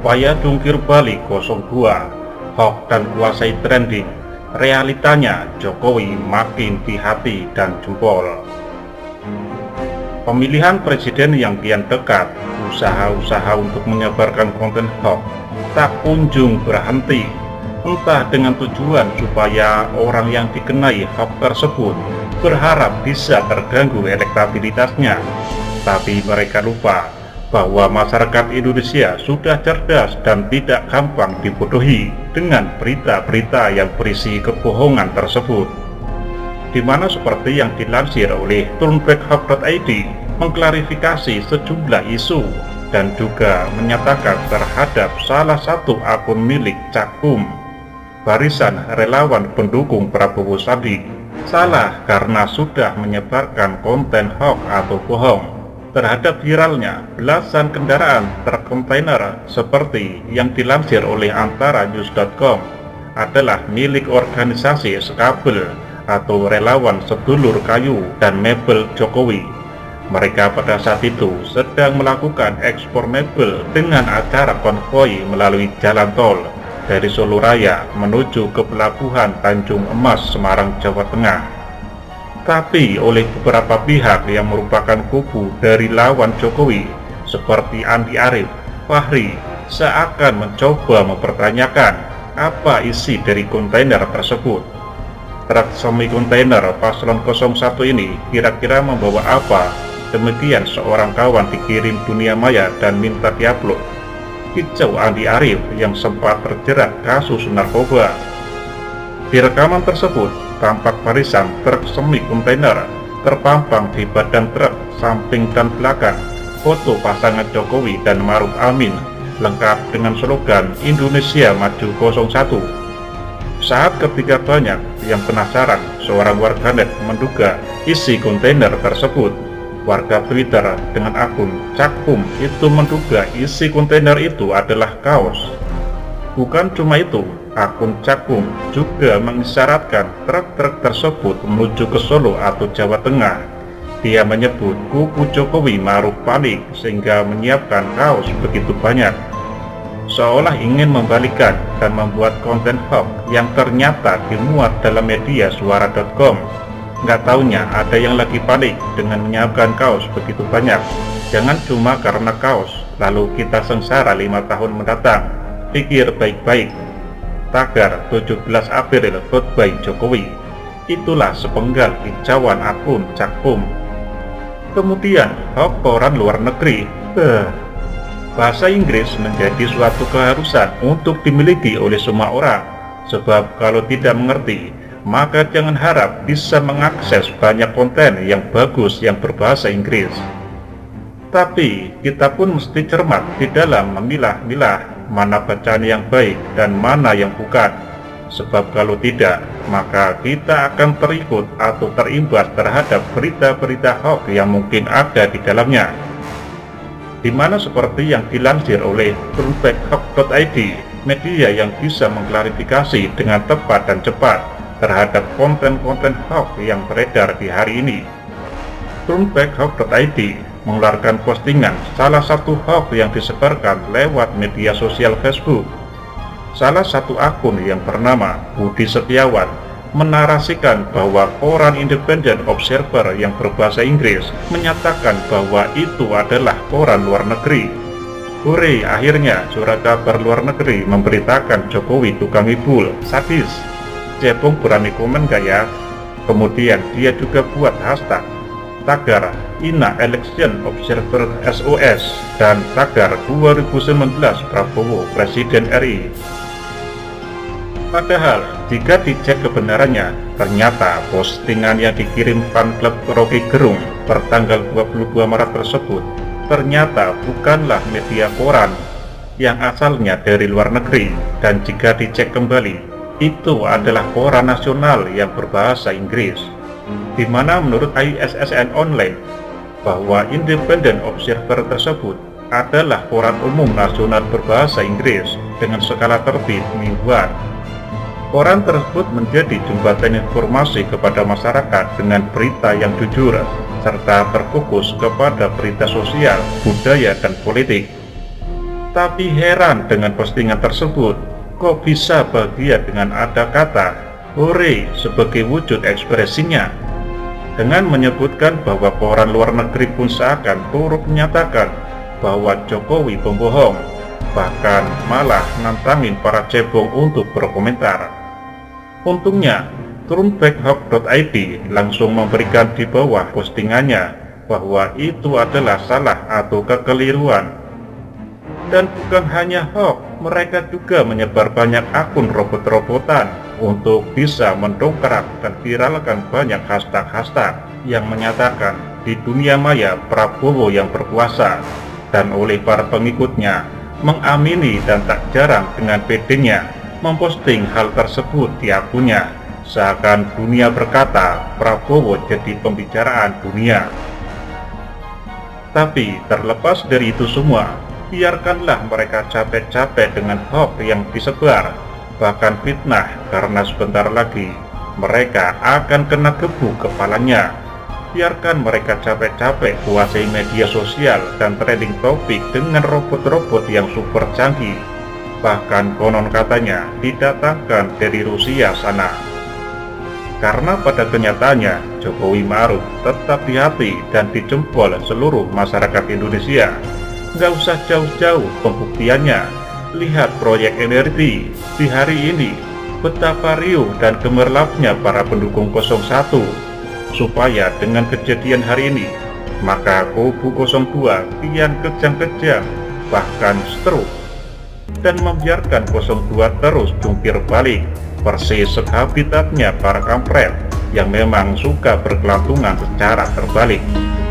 upaya jungkir balik 02, hoax dan kuasai trending. Realitanya Jokowi makin di hati dan jempol. Pemilihan presiden yang kian dekat, usaha-usaha untuk menyebarkan konten hoax tak kunjung berhenti, entah dengan tujuan supaya orang yang dikenai hoax tersebut berharap bisa terganggu elektabilitasnya. Tapi mereka lupa bahwa masyarakat Indonesia sudah cerdas dan tidak gampang dibodohi dengan berita-berita yang berisi kebohongan tersebut, di mana seperti yang dilansir oleh turnbackhoax.id mengklarifikasi sejumlah isu dan juga menyatakan terhadap salah satu akun milik Cakum, barisan relawan pendukung Prabowo Sandi, salah karena sudah menyebarkan konten hoax atau bohong terhadap viralnya belasan kendaraan truk kontainer seperti yang dilansir oleh antaranews.com adalah milik organisasi Skabel atau relawan sedulur kayu dan mebel Jokowi. Mereka pada saat itu sedang melakukan ekspor mebel dengan acara konvoi melalui jalan tol dari Solo Raya menuju ke pelabuhan Tanjung Emas, Semarang, Jawa Tengah. Tapi oleh beberapa pihak yang merupakan kubu dari lawan Jokowi seperti Andi Arief, Fahri, seakan mencoba mempertanyakan apa isi dari kontainer tersebut. Truk semi kontainer paslon 01 ini kira-kira membawa apa? Demikian seorang kawan dikirim dunia maya dan minta diupload. Kicau Andi Arief yang sempat terjerat kasus narkoba. Di rekaman tersebut tampak barisan truk semi kontainer terpampang di badan truk samping dan belakang foto pasangan Jokowi dan Maruf Amin lengkap dengan slogan Indonesia Maju 01. Saat ketika banyak yang penasaran, seorang warganet menduga isi kontainer tersebut. Warga Twitter dengan akun Cakum itu menduga isi kontainer itu adalah kaos. Bukan cuma itu, akun Cakum juga mengisyaratkan truk-truk tersebut menuju ke Solo atau Jawa Tengah. Dia menyebut kubu Jokowi Maruf panik sehingga menyiapkan kaos begitu banyak, seolah ingin membalikan dan membuat konten hoax yang ternyata dimuat dalam media suara.com. Nggak taunya ada yang lagi panik dengan menyiapkan kaos begitu banyak. Jangan cuma karena kaos lalu kita sengsara 5 tahun mendatang. Pikir baik-baik. Tagar 17 April vote by Jokowi. Itulah sepenggal kicauan akun Cakum. Kemudian hoax koran luar negeri. Bahasa Inggris menjadi suatu keharusan untuk dimiliki oleh semua orang. Sebab kalau tidak mengerti, maka jangan harap bisa mengakses banyak konten yang bagus yang berbahasa Inggris. Tapi kita pun mesti cermat di dalam memilah-milah mana bacaan yang baik dan mana yang bukan. Sebab kalau tidak, maka kita akan terikut atau terimbas terhadap berita-berita hoax yang mungkin ada di dalamnya. Di mana seperti yang dilansir oleh turnbackhoax.id, media yang bisa mengklarifikasi dengan tepat dan cepat terhadap konten-konten hoax yang beredar di hari ini. turnbackhoax.id mengeluarkan postingan salah satu hoax yang disebarkan lewat media sosial Facebook. Salah satu akun yang bernama Budi Setiawan menarasikan bahwa koran Independent Observer yang berbahasa Inggris menyatakan bahwa itu adalah koran luar negeri. Hore, akhirnya surat kabar luar negeri memberitakan Jokowi tukang ibul, sadis. Cepung berani komen gak ya? Kemudian dia juga buat hashtag tagar INA Election Observer SOS dan tagar 2019 Prabowo Presiden RI. Padahal jika dicek kebenarannya, ternyata postingan yang dikirim fan klub Rocky Gerung pertanggal 22 Maret tersebut ternyata bukanlah media koran yang asalnya dari luar negeri, dan jika dicek kembali itu adalah koran nasional yang berbahasa Inggris, di mana menurut ISSN Online bahwa Independent Observer tersebut adalah koran umum nasional berbahasa Inggris dengan skala terbit mingguan. Koran tersebut menjadi jembatan informasi kepada masyarakat dengan berita yang jujur serta terfokus kepada berita sosial, budaya, dan politik. Tapi heran dengan postingan tersebut, kok bisa bahagia dengan ada kata "hore" sebagai wujud ekspresinya. Dengan menyebutkan bahwa koran luar negeri pun seakan turut menyatakan bahwa Jokowi pembohong, bahkan malah nantangin para cebong untuk berkomentar. Untungnya, turnbackhoax.id langsung memberikan di bawah postingannya bahwa itu adalah salah atau kekeliruan. Dan bukan hanya hoax, mereka juga menyebar banyak akun robot-robotan untuk bisa mendongkrak dan viralkan banyak hashtag-hashtag yang menyatakan di dunia maya Prabowo yang berkuasa, dan oleh para pengikutnya mengamini dan tak jarang dengan pedenya memposting hal tersebut di akunnya, seakan dunia berkata Prabowo jadi pembicaraan dunia. Tapi terlepas dari itu semua, biarkanlah mereka capek-capek dengan hoax yang disebar, bahkan fitnah, karena sebentar lagi mereka akan kena gebu kepalanya. Biarkan mereka capek-capek kuasai media sosial dan trending topik dengan robot-robot yang super canggih, bahkan konon katanya didatangkan dari Rusia sana. Karena pada kenyataannya Jokowi Ma'ruf tetap di hati dan dijempol seluruh masyarakat Indonesia. Nggak usah jauh-jauh pembuktiannya, lihat proyek energi di hari ini, betapa riuh dan gemerlapnya para pendukung 01, supaya dengan kejadian hari ini, maka kubu 02 kian kejang-kejang, bahkan stroke, dan membiarkan 02 terus jungkir balik, persis habitatnya para kampret yang memang suka berkelantungan secara terbalik.